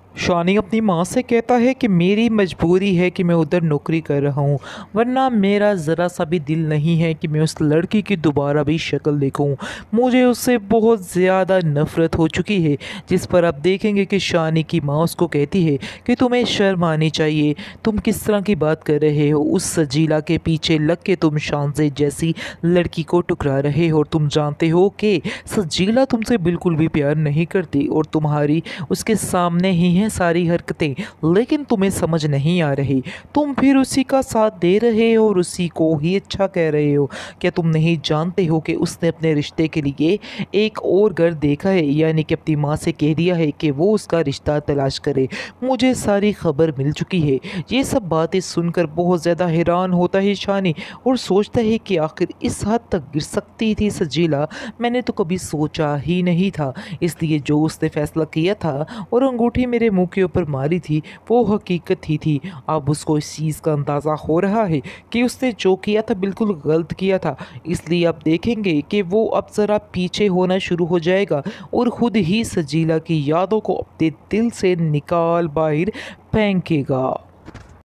शानी अपनी माँ से कहता है कि मेरी मजबूरी है कि मैं उधर नौकरी कर रहा हूँ, वरना मेरा ज़रा सा भी दिल नहीं है कि मैं उस लड़की की दोबारा भी शक्ल देखूँ। मुझे उससे बहुत ज़्यादा नफ़रत हो चुकी है। जिस पर आप देखेंगे कि शानी की माँ उसको कहती है कि तुम्हें शर्म आनी चाहिए, तुम किस तरह की बात कर रहे हो, उस सजीला के पीछे लग के तुम शानज़ेब जैसी लड़की को टुकरा रहे हो और तुम जानते हो कि सजीला तुमसे बिल्कुल भी प्यार नहीं करती और तुम्हारी उसके सामने ही हैं सारी हरकतें, लेकिन तुम्हें समझ नहीं आ रही। तुम फिर उसी का साथ दे रहे हो और उसी को ही अच्छा कह रहे हो। क्या तुम नहीं जानते हो कि उसने अपने रिश्ते के लिए एक और घर देखा है, यानी कि अपनी माँ से कह दिया है कि वो उसका रिश्ता तलाश करे। मुझे सारी खबर मिल चुकी है। ये सब बातें सुनकर बहुत ज़्यादा हैरान होता है शानी और सोचता है कि आखिर इस हद तक गिर सकती थी सजीला, मैंने तो कभी सोचा ही नहीं था। इसलिए जो उसने फैसला किया था और अंगूठी मेरे मुंह के ऊपर मारी थी, वो हकीकत ही थी। अब उसको इस चीज़ का अंदाज़ा हो रहा है कि उसने जो किया था बिल्कुल गलत किया था। इसलिए आप देखेंगे कि वो अब ज़रा पीछे होना शुरू हो जाएगा और ख़ुद ही सजीला की यादों को अपने दिल से निकाल बाहर फेंकेगा।